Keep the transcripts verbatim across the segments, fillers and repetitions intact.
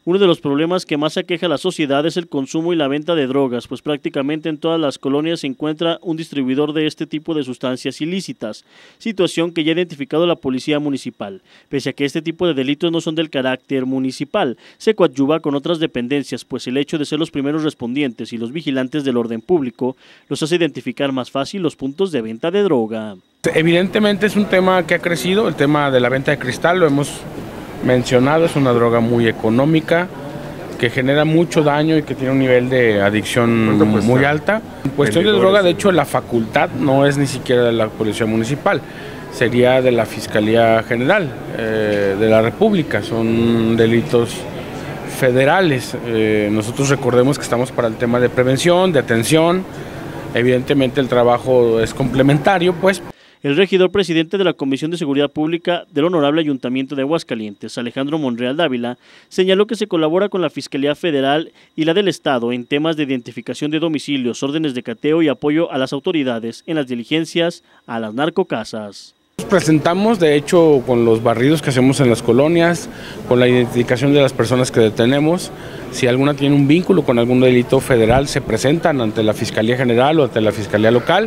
Uno de los problemas que más aqueja a la sociedad es el consumo y la venta de drogas, pues prácticamente en todas las colonias se encuentra un distribuidor de este tipo de sustancias ilícitas, situación que ya ha identificado la policía municipal. Pese a que este tipo de delitos no son del carácter municipal, se coadyuva con otras dependencias, pues el hecho de ser los primeros respondientes y los vigilantes del orden público los hace identificar más fácil los puntos de venta de droga. Evidentemente es un tema que ha crecido, el tema de la venta de cristal, lo hemos mencionado, es una droga muy económica, que genera mucho daño y que tiene un nivel de adicción muy alta. En cuestión de droga, de hecho, la facultad no es ni siquiera de la Policía Municipal, sería de la Fiscalía General eh, de la República, son delitos federales. Eh, nosotros recordemos que estamos para el tema de prevención, de atención, evidentemente el trabajo es complementario, pues. El regidor presidente de la Comisión de Seguridad Pública del Honorable Ayuntamiento de Aguascalientes, Alejandro Monreal Dávila, señaló que se colabora con la Fiscalía Federal y la del Estado en temas de identificación de domicilios, órdenes de cateo y apoyo a las autoridades en las diligencias a las narcocasas. Presentamos, de hecho, con los barridos que hacemos en las colonias, con la identificación de las personas que detenemos, si alguna tiene un vínculo con algún delito federal, se presentan ante la Fiscalía General o ante la Fiscalía Local.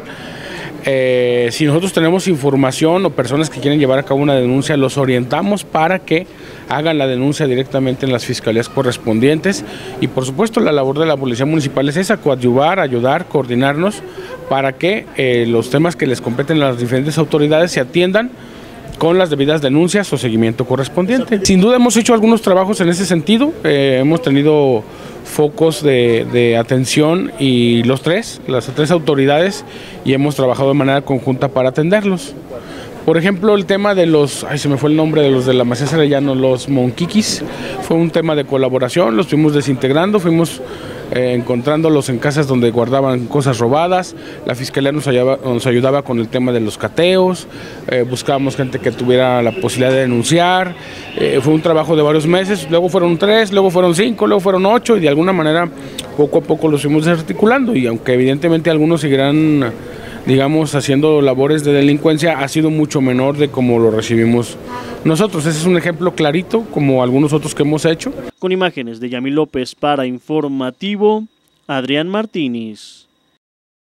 Eh, si nosotros tenemos información o personas que quieren llevar a cabo una denuncia, los orientamos para que hagan la denuncia directamente en las fiscalías correspondientes y por supuesto la labor de la Policía Municipal es esa, coadyuvar, ayudar, coordinarnos para que eh, los temas que les competen a las diferentes autoridades se atiendan con las debidas denuncias o seguimiento correspondiente. Sin duda hemos hecho algunos trabajos en ese sentido, eh, hemos tenido focos de, de atención y los tres, las tres autoridades, y hemos trabajado de manera conjunta para atenderlos. Por ejemplo, el tema de los, ay se me fue el nombre de los de la Macías Arellano, los monquiquis, fue un tema de colaboración, los fuimos desintegrando, fuimos eh, encontrándolos en casas donde guardaban cosas robadas, la Fiscalía nos ayudaba, nos ayudaba con el tema de los cateos, eh, buscábamos gente que tuviera la posibilidad de denunciar, eh, fue un trabajo de varios meses, luego fueron tres, luego fueron cinco, luego fueron ocho y de alguna manera poco a poco los fuimos desarticulando y aunque evidentemente algunos seguirán, digamos, haciendo labores de delincuencia, ha sido mucho menor de como lo recibimos nosotros. Ese es un ejemplo clarito, como algunos otros que hemos hecho. Con imágenes de Yamil López para Informativo, Adrián Martínez.